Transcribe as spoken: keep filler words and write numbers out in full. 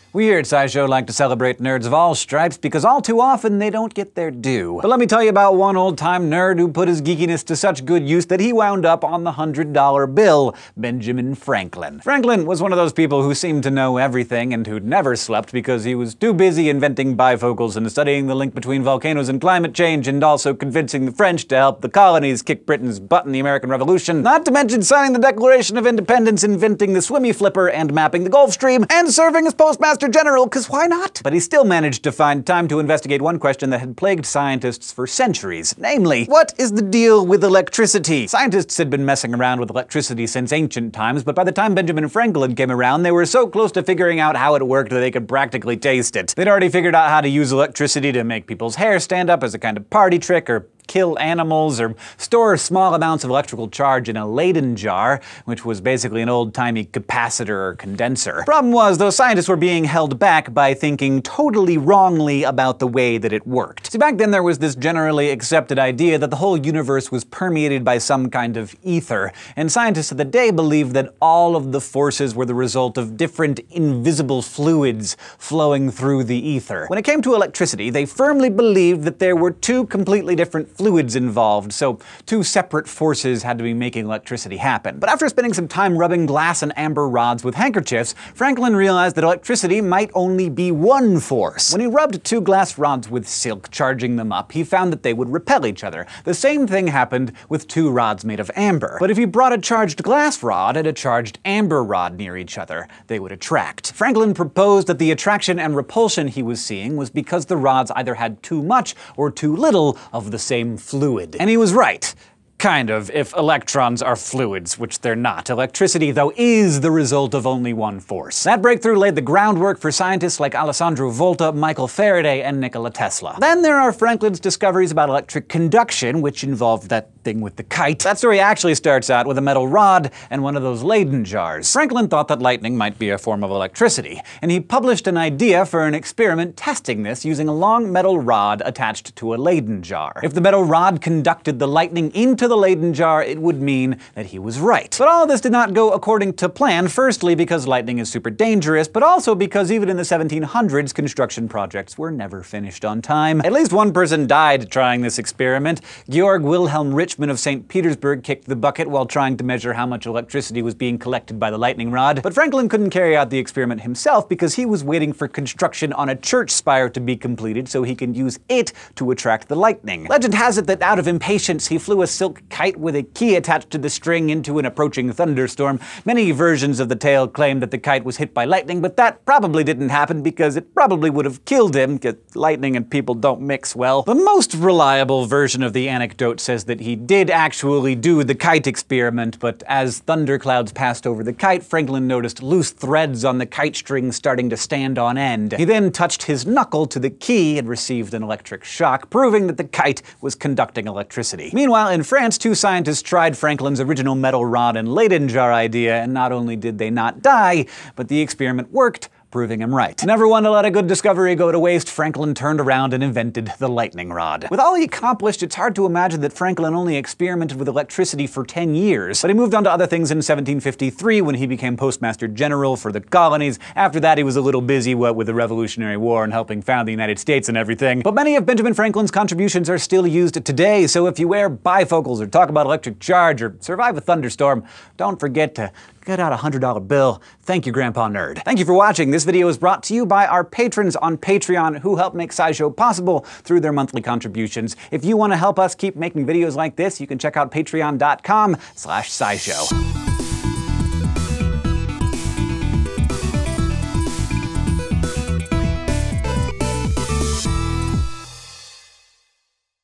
We here at SciShow like to celebrate nerds of all stripes because all too often they don't get their due. But let me tell you about one old-time nerd who put his geekiness to such good use that he wound up on the hundred dollar bill, Benjamin Franklin. Franklin was one of those people who seemed to know everything and who'd never slept because he was too busy inventing bifocals and studying the link between volcanoes and climate change and also convincing the French to help the colonies kick Britain's butt in the American Revolution, not to mention signing the Declaration of Independence, inventing the swimmy flipper and mapping the Gulf Stream, and serving as postmaster general, cause why not? But he still managed to find time to investigate one question that had plagued scientists for centuries. Namely, what is the deal with electricity? Scientists had been messing around with electricity since ancient times, but by the time Benjamin Franklin came around, they were so close to figuring out how it worked that they could practically taste it. They'd already figured out how to use electricity to make people's hair stand up as a kind of party trick, or kill animals, or store small amounts of electrical charge in a Leyden jar, which was basically an old-timey capacitor or condenser. Problem was, those scientists were being held back by thinking totally wrongly about the way that it worked. See, back then there was this generally accepted idea that the whole universe was permeated by some kind of ether, and scientists of the day believed that all of the forces were the result of different invisible fluids flowing through the ether. When it came to electricity, they firmly believed that there were two completely different fluids involved, so two separate forces had to be making electricity happen. But after spending some time rubbing glass and amber rods with handkerchiefs, Franklin realized that electricity might only be one force. When he rubbed two glass rods with silk, charging them up, he found that they would repel each other. The same thing happened with two rods made of amber. But if he brought a charged glass rod and a charged amber rod near each other, they would attract. Franklin proposed that the attraction and repulsion he was seeing was because the rods either had too much or too little of the same fluid. And he was right. Kind of, if electrons are fluids, which they're not. Electricity, though, is the result of only one force. That breakthrough laid the groundwork for scientists like Alessandro Volta, Michael Faraday, and Nikola Tesla. Then there are Franklin's discoveries about electric conduction, which involved that thing with the kite. That story actually starts out with a metal rod and one of those Leyden jars. Franklin thought that lightning might be a form of electricity, and he published an idea for an experiment testing this using a long metal rod attached to a Leyden jar. If the metal rod conducted the lightning into the Leyden jar, it would mean that he was right. But all of this did not go according to plan, firstly because lightning is super dangerous, but also because even in the seventeen hundreds, construction projects were never finished on time. At least one person died trying this experiment. Georg Wilhelm Richmann of Saint Petersburg kicked the bucket while trying to measure how much electricity was being collected by the lightning rod. But Franklin couldn't carry out the experiment himself because he was waiting for construction on a church spire to be completed so he could use it to attract the lightning. Legend has it that out of impatience, he flew a silk kite with a key attached to the string into an approaching thunderstorm. Many versions of the tale claim that the kite was hit by lightning, but that probably didn't happen because it probably would have killed him, because lightning and people don't mix well. The most reliable version of the anecdote says that he did actually do the kite experiment, but as thunderclouds passed over the kite, Franklin noticed loose threads on the kite string starting to stand on end. He then touched his knuckle to the key and received an electric shock, proving that the kite was conducting electricity. Meanwhile, in France, two scientists tried Franklin's original metal rod and Leyden jar idea, and not only did they not die, but the experiment worked, proving him right. Never one to let a good discovery go to waste, Franklin turned around and invented the lightning rod. With all he accomplished, it's hard to imagine that Franklin only experimented with electricity for ten years, but he moved on to other things in seventeen fifty-three when he became postmaster general for the colonies. After that, he was a little busy, what with the Revolutionary War and helping found the United States and everything. But many of Benjamin Franklin's contributions are still used today, so if you wear bifocals or talk about electric charge or survive a thunderstorm, don't forget to get out a hundred dollar bill. Thank you, Grandpa Nerd. Thank you for watching. This video is brought to you by our patrons on Patreon who help make SciShow possible through their monthly contributions. If you want to help us keep making videos like this, you can check out patreon dot com slash scishow.